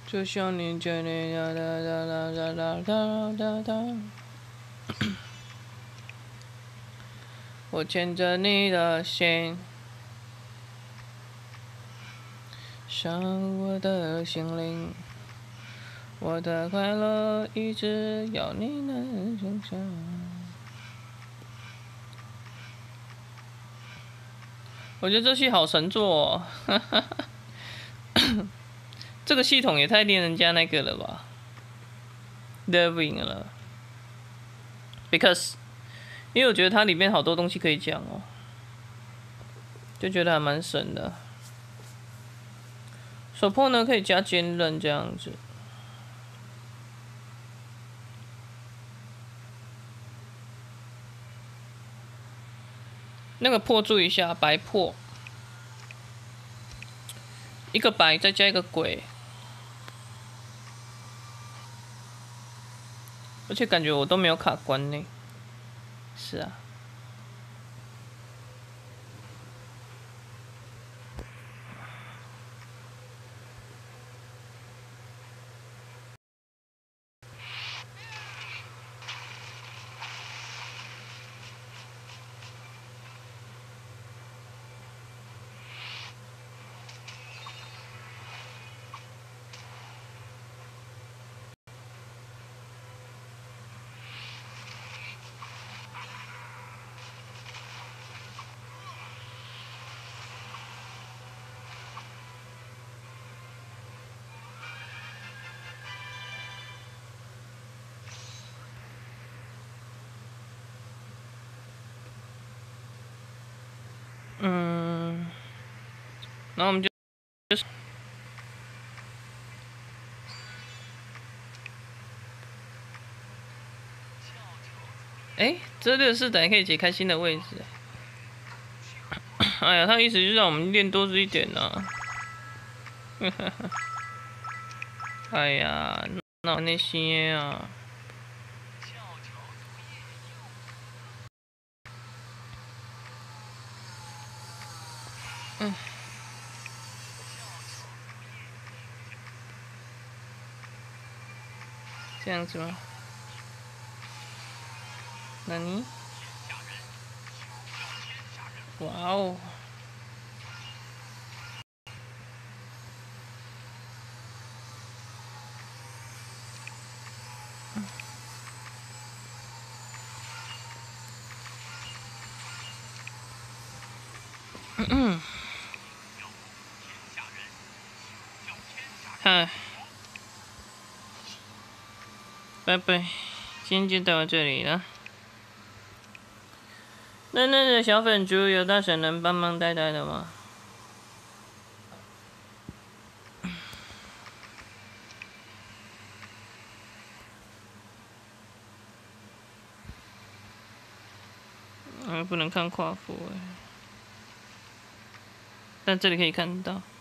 就像你这里哒哒哒哒哒哒哒哒，我牵着你的心，上我的心灵，我的快乐一直要你能想象。我觉得这戏好神作哦，这个系统也太令人家那个了吧 ，loving 了。Because， 因为我觉得它里面好多东西可以讲哦，就觉得还蛮神的。手破呢可以加坚韧这样子。那个破注意一下，白破，一个白再加一个鬼，而且感觉我都没有卡关呢。是啊。然后我们就，这个是等下可以解开新的位置。哎呀，他意思就是让我们练多一点呢。哎呀，那那些啊。这样子吗？那你？哇哦！嗨，拜拜，今天就到这里了。嫩嫩的小粉猪，有大婶能帮忙带带的吗？不能看跨幅但这里可以看到。